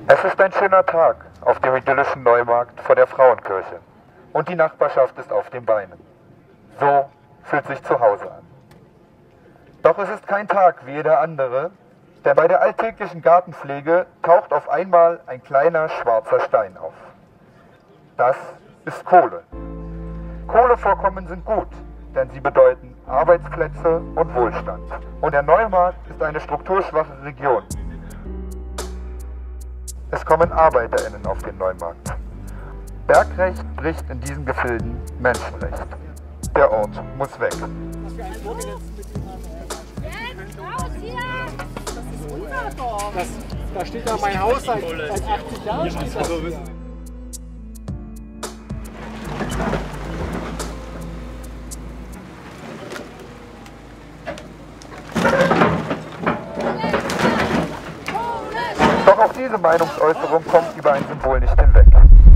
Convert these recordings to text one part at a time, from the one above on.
Es ist ein schöner Tag auf dem idyllischen Neumarkt vor der Frauenkirche und die Nachbarschaft ist auf den Beinen. So fühlt sich zu Hause an. Doch es ist kein Tag wie jeder andere, denn bei der alltäglichen Gartenpflege taucht auf einmal ein kleiner schwarzer Stein auf. Das ist Kohle. Kohlevorkommen sind gut, denn sie bedeuten Arbeitsplätze und Wohlstand. Und der Neumarkt ist eine strukturschwache Region. Es kommen ArbeiterInnen auf den Neumarkt. Bergrecht bricht in diesen Gefilden Menschenrecht. Der Ort muss weg. Da steht ja mein Haus seit 80 Jahren. Doch auch diese Meinungsäußerung kommt über ein Symbol nicht hinweg.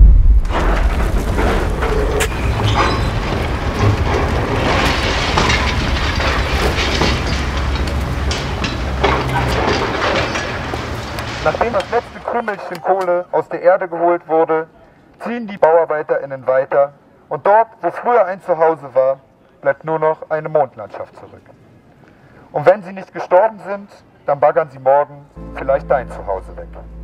Nachdem das letzte Krümelchen Kohle aus der Erde geholt wurde, ziehen die BauarbeiterInnen weiter und dort, wo früher ein Zuhause war, bleibt nur noch eine Mondlandschaft zurück. Und wenn sie nicht gestorben sind, dann baggern sie morgen vielleicht dein Zuhause weg.